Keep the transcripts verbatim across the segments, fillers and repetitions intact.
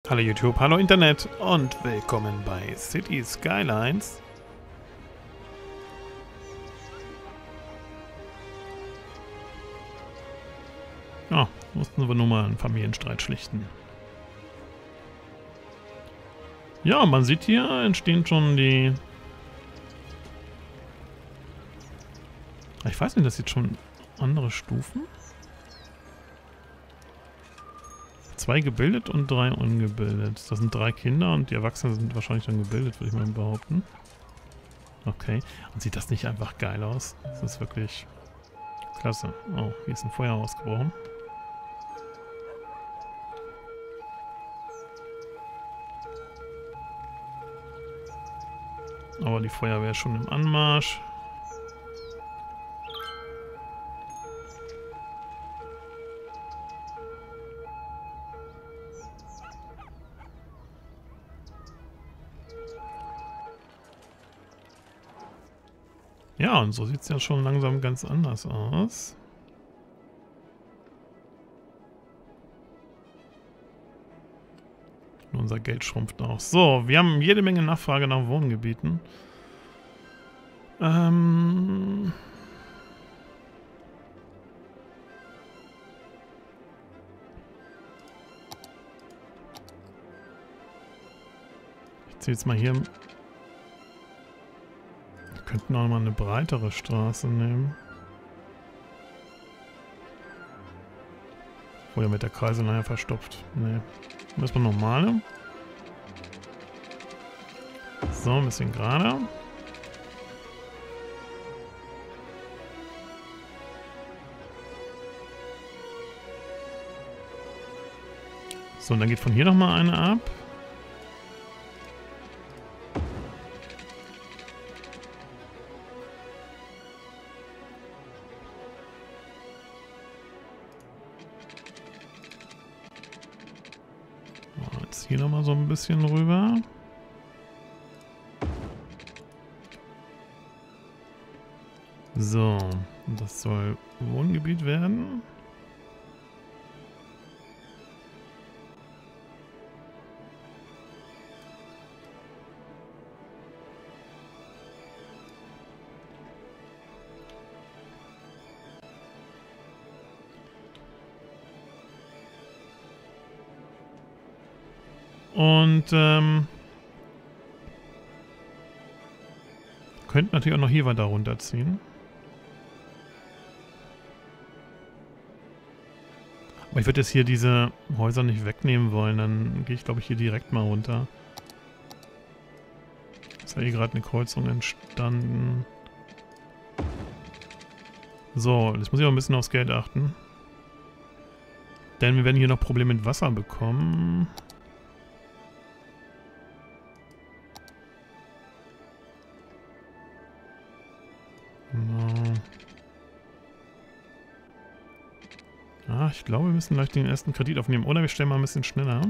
Hallo YouTube, hallo Internet und willkommen bei City Skylines. Ja, mussten wir nur mal einen Familienstreit schlichten. Ja, man sieht hier, entstehen schon die... Ich weiß nicht, das sind schon andere Stufen? Zwei gebildet und drei ungebildet. Das sind drei Kinder und die Erwachsenen sind wahrscheinlich dann gebildet, würde ich mal behaupten. Okay. Und sieht das nicht einfach geil aus? Das ist wirklich klasse. Oh, hier ist ein Feuer ausgebrochen. Aber die Feuerwehr ist schon im Anmarsch. Ja, und so sieht es ja schon langsam ganz anders aus. Und unser Geld schrumpft auch. So, wir haben jede Menge Nachfrage nach Wohngebieten. Ähm... Ich ziehe jetzt mal hier... Wir könnten auch mal eine breitere Straße nehmen. Oder mit der Kreise nachher verstopft. Nee. Müssen wir normale. So, ein bisschen gerade. So, und dann geht von hier nochmal eine ab. Hier nochmal so ein bisschen rüber. So, das soll Wohngebiet werden. Und ähm, könnten natürlich auch noch hier weiter runterziehen. Aber ich würde jetzt hier diese Häuser nicht wegnehmen wollen. Dann gehe ich, glaube ich, hier direkt mal runter. Ist ja hier gerade eine Kreuzung entstanden. So, jetzt muss ich auch ein bisschen aufs Geld achten. Denn wir werden hier noch Probleme mit Wasser bekommen. Ah, ich glaube, wir müssen gleich den ersten Kredit aufnehmen. Oder wir stellen mal ein bisschen schneller.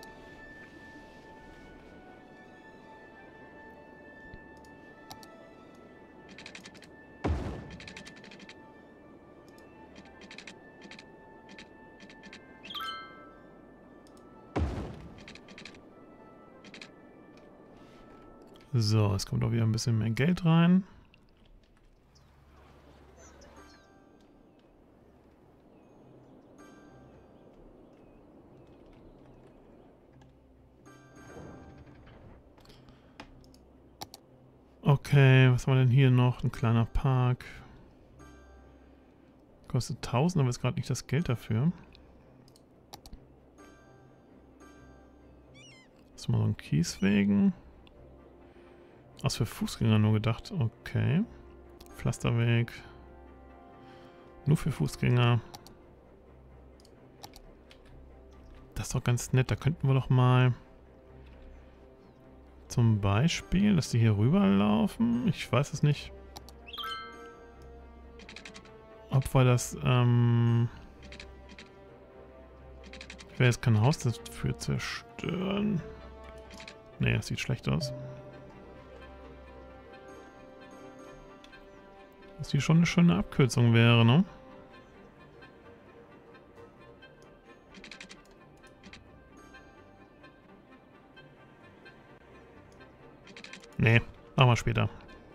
So, es kommt auch wieder ein bisschen mehr Geld rein. Okay, was haben wir denn hier noch? Ein kleiner Park. Kostet tausend, aber ist gerade nicht das Geld dafür. Das ist mal so ein Kieswegen. Was für Fußgänger nur gedacht. Okay. Pflasterweg. Nur für Fußgänger. Das ist doch ganz nett. Da könnten wir doch mal... Zum Beispiel, dass die hier rüberlaufen. Ich weiß es nicht. Ob wir das, ähm... Ich will jetzt kein Haus dafür zerstören. Nee, das sieht schlecht aus. Dass hier schon eine schöne Abkürzung wäre, ne? Nee, machen wir später.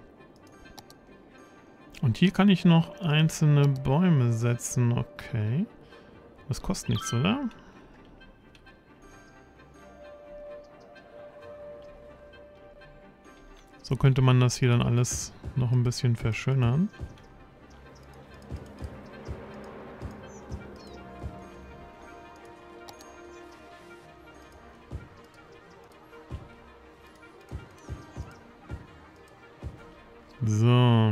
Und hier kann ich noch einzelne Bäume setzen. Okay. Das kostet nichts, oder? So könnte man das hier dann alles noch ein bisschen verschönern. So.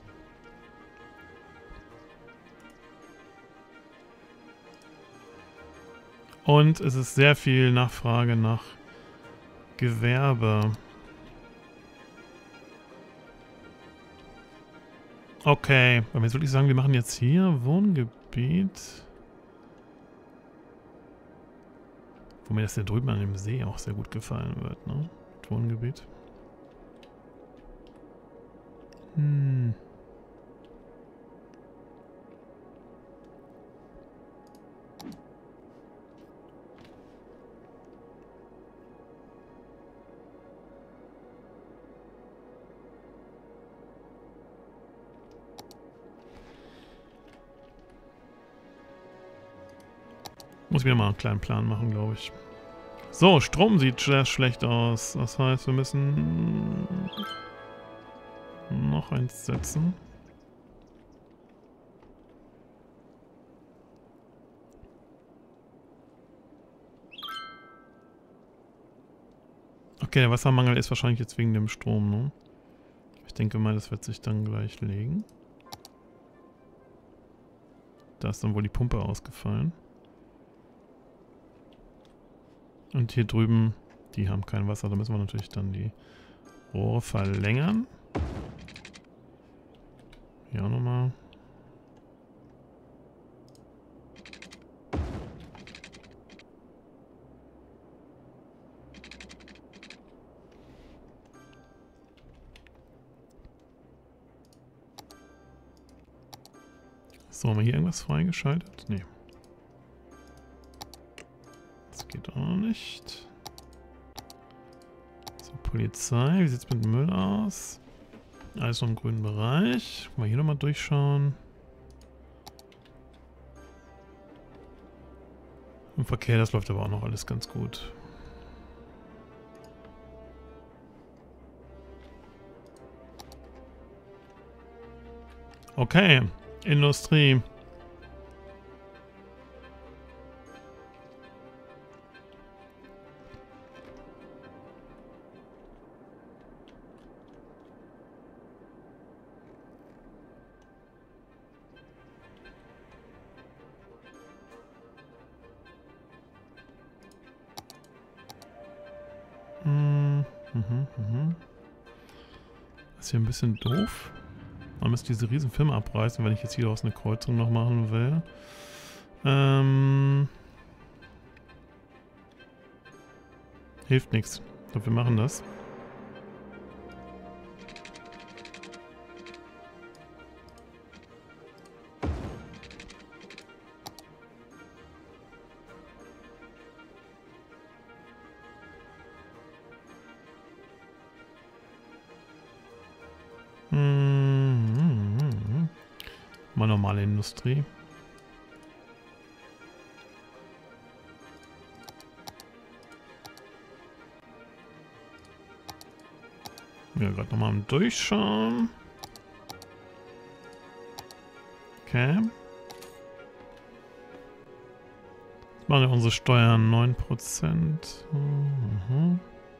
Und es ist sehr viel Nachfrage nach Gewerbe. Okay, wollen wir jetzt wirklich sagen, wir machen jetzt hier Wohngebiet. Wo mir das hier drüben an dem See auch sehr gut gefallen wird, ne? Wohngebiet. Hm. Muss ich mir mal einen kleinen Plan machen, glaube ich. So, Strom sieht sehr schlecht aus. Das heißt, wir müssen noch eins setzen. Okay, der Wassermangel ist wahrscheinlich jetzt wegen dem Strom, ne? Ich denke mal, das wird sich dann gleich legen. Da ist dann wohl die Pumpe ausgefallen. Und hier drüben, die haben kein Wasser. Da müssen wir natürlich dann die Rohre verlängern. Hier auch nochmal. So, haben wir hier irgendwas freigeschaltet? Nee. Das geht auch nicht. So, Polizei. Wie sieht es mit Müll aus? Alles noch im grünen Bereich. Guck mal hier nochmal durchschauen. Im Verkehr, das läuft aber auch noch alles ganz gut. Okay, Industrie. Mhm, mhm, mhm. Das ist hier ein bisschen doof. Man müsste diese riesen Firma abreißen, wenn ich jetzt hier aus eine Kreuzung noch machen will. Ähm... Hilft nichts. Ich glaube, wir machen das. Mhm. Mal normale Industrie. Ja, gerade nochmal am Durchschauen. Okay. Jetzt machen wir unsere Steuern neun Prozent. Mhm.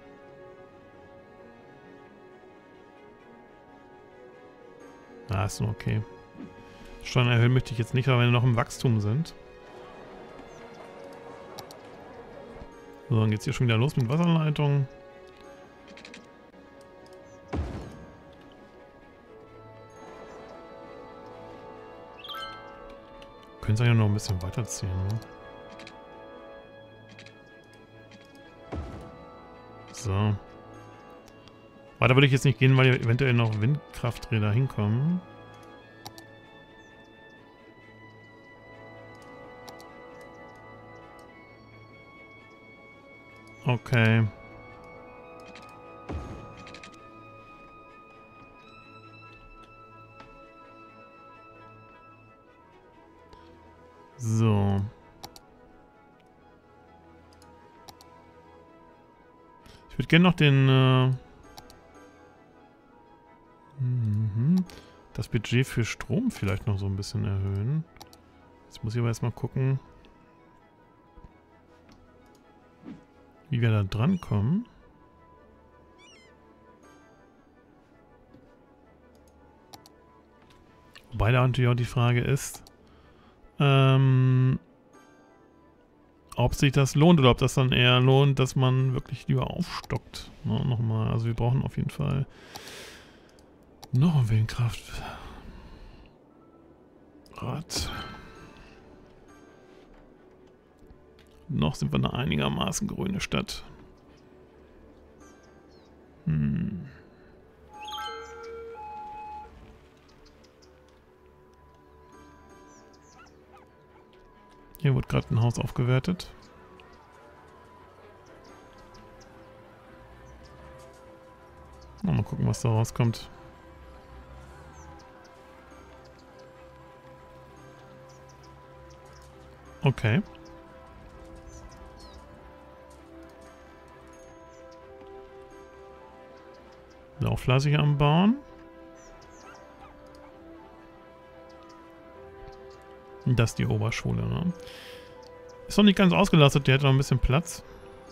Ah, ist nur okay. Steuern erhöhen möchte ich jetzt nicht, aber wenn wir noch im Wachstum sind. So, dann geht's hier schon wieder los mit Wasserleitungen. Können Sie ja noch ein bisschen weiterziehen, ne? So. Weiter würde ich jetzt nicht gehen, weil eventuell noch Windkrafträder hinkommen. Okay. Ich würde gerne noch den... Äh, mhm, das Budget für Strom vielleicht noch so ein bisschen erhöhen. Jetzt muss ich aber erstmal gucken, wie wir da dran kommen. Wobei da natürlich auch die Frage ist, ähm, ob sich das lohnt oder ob das dann eher lohnt, dass man wirklich lieber aufstockt. Ne, nochmal. Also wir brauchen auf jeden Fall noch ein Windkraftrad. Noch sind wir eine einigermaßen grüne Stadt. Hm. Hier wird gerade ein Haus aufgewertet. Mal gucken, was da rauskommt. Okay. Auch fleißig am Bauen. Das ist die Oberschule, ne? Ist noch nicht ganz ausgelastet, der hat noch ein bisschen Platz.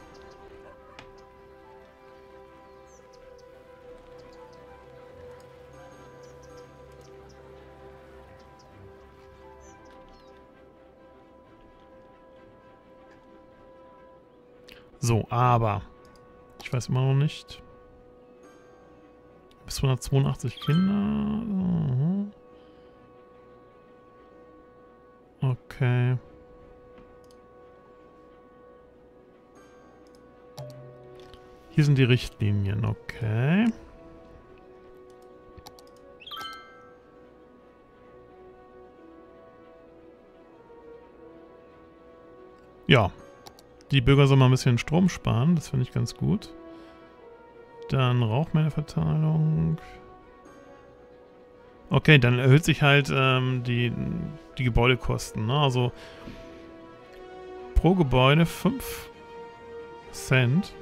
So, aber ich weiß immer noch nicht. Bis hundertzweiundachtzig Kinder. Okay. Hier sind die Richtlinien, okay. Ja. Die Bürger sollen mal ein bisschen Strom sparen, das finde ich ganz gut. Dann Rauchmeldeverteilung. Okay, dann erhöht sich halt ähm, die, die Gebäudekosten, ne? Also pro Gebäude fünf Cent.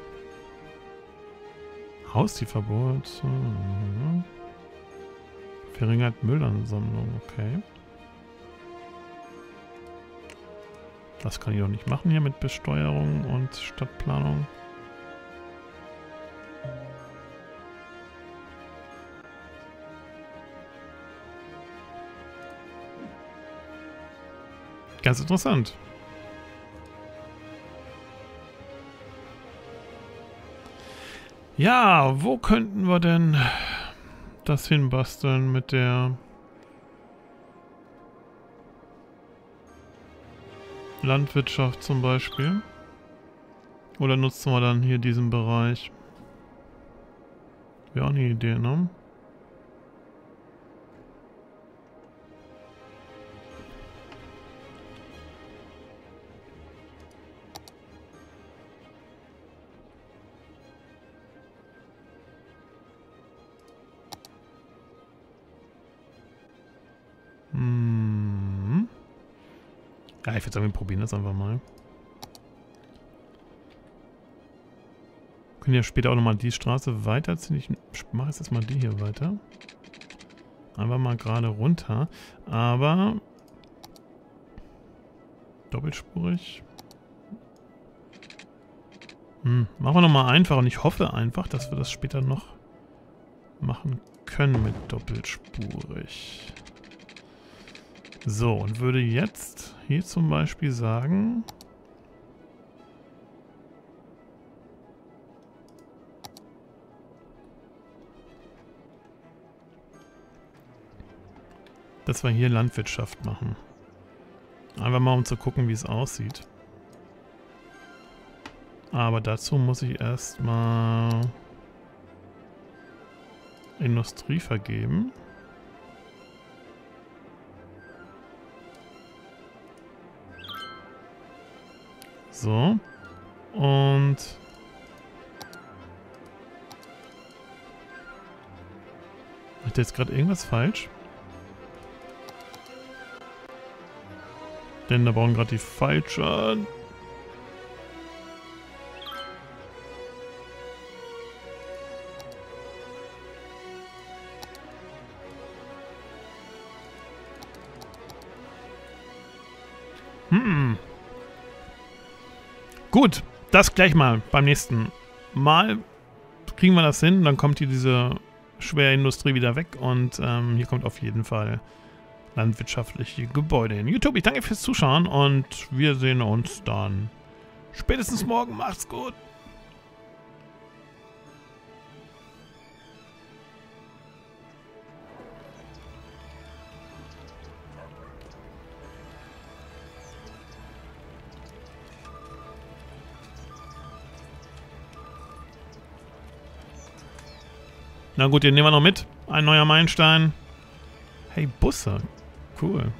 Haustierverbot. Mhm. Verringert Müllansammlung, okay. Das kann ich doch nicht machen hier mit Besteuerung und Stadtplanung. Ganz interessant. Ja, wo könnten wir denn das hinbasteln mit der Landwirtschaft zum Beispiel? Oder nutzen wir dann hier diesen Bereich? Wäre auch eine Idee, ne? Hm. Ja, ich würde sagen, wir probieren das einfach mal. Wir können ja später auch nochmal die Straße weiterziehen. Ich mache jetzt erstmal die hier weiter. Einfach mal gerade runter. Aber doppelspurig. Hm. Machen wir nochmal einfach. Und ich hoffe einfach, dass wir das später noch machen können mit doppelspurig. So, und würde jetzt hier zum Beispiel sagen... dass wir hier Landwirtschaft machen. Einfach mal, um zu gucken, wie es aussieht. Aber dazu muss ich erstmal Industrie vergeben. So. Und macht jetzt gerade irgendwas falsch? Denn da bauen gerade die falschen. Hm. Gut, das gleich mal beim nächsten Mal. Kriegen wir das hin, dann kommt hier diese Schwerindustrie wieder weg und ähm, hier kommt auf jeden Fall landwirtschaftliche Gebäude hin. YouTube, ich danke fürs Zuschauen und wir sehen uns dann spätestens morgen. Macht's gut! Na gut, den nehmen wir noch mit. Ein neuer Meilenstein. Hey, Busse. Cool.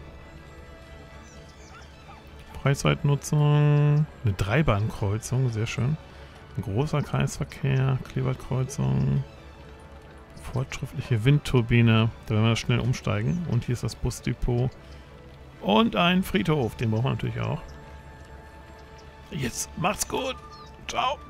Freizeitnutzung. Eine Dreibahnkreuzung, sehr schön. Ein großer Kreisverkehr. Kleberkreuzung. Fortschrittliche Windturbine. Da werden wir schnell umsteigen. Und hier ist das Busdepot. Und ein Friedhof. Den brauchen wir natürlich auch. Jetzt macht's gut. Ciao.